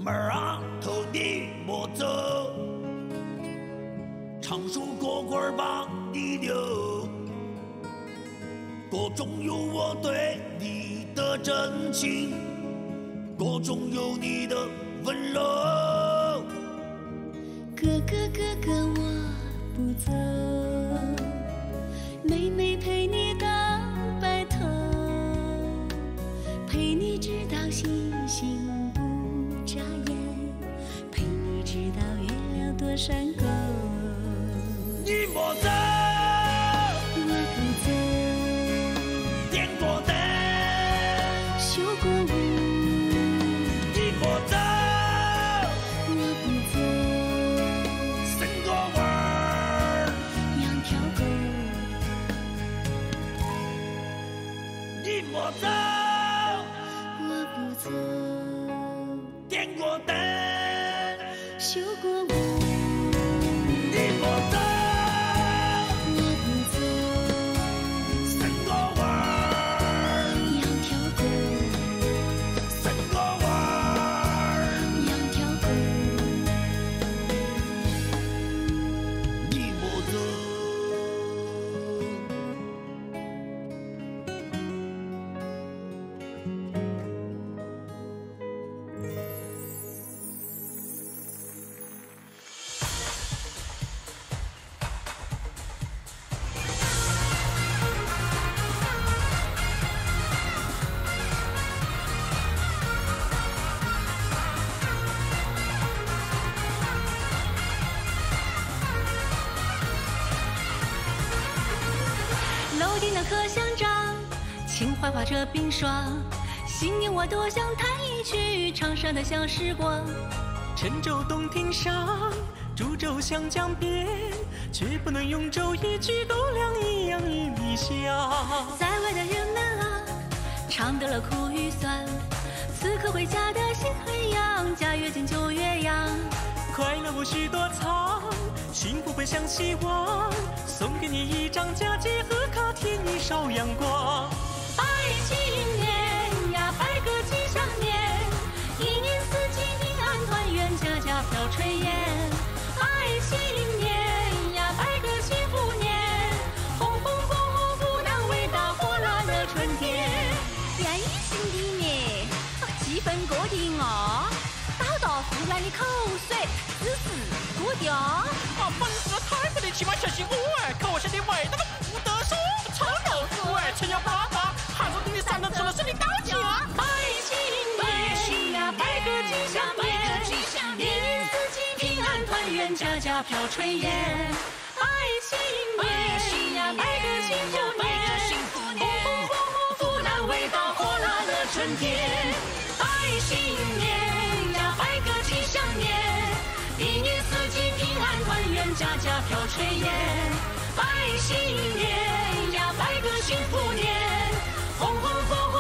门啊头你莫走，常说过棍把你留，歌中有我对你的真情，歌中有你的温柔。 哥哥哥哥我不走，妹妹陪你到白头，陪你直到星星不眨眼，陪你直到月亮多闪过。 你莫走， 我不走， 点过灯， 修过屋。 你莫走， 我不走， 生过娃儿， 养条狗。 你莫走， 我不走， 点过灯， 修过屋。 你莫走， 我不走， 生过娃儿， 养条狗， 生过娃儿， 养条狗。 你莫走。 楼顶的荷香樟，情怀画着冰霜。新年我多想弹一曲长沙的小时光。 沉舟洞庭上，煮粥湘江边，却不能用粥一曲勾两一样一米香。 在外的人们啊，尝得了苦与酸，此刻回家的心很痒，家越近就越痒。 快乐无需躲藏，幸福奔向希望，送给你一张佳节贺卡，添一勺阳光。 拜新年呀，拜个吉祥年，一年四季平安团圆，家家飘炊烟。拜新年呀，拜个幸福年，红红火火，不但味道火辣的春天。愿意新的年，气氛过顶哦，打到湖南的口水，只是过掉。 本是太子的起码小心我哎，口下的味道都不得说，臭豆腐哎，陈腰巴巴，汉中顶的山头吃了是你刀钱。 拜新年呀，拜个吉祥年，一年四季平安团圆，家家飘炊烟。拜新年呀，拜个幸福年，红红火火，湖南味道火辣的春天。拜新年呀，拜个吉祥年，一年四季平安团圆，家家飘炊烟。拜新年呀，拜个幸福年，红红火火。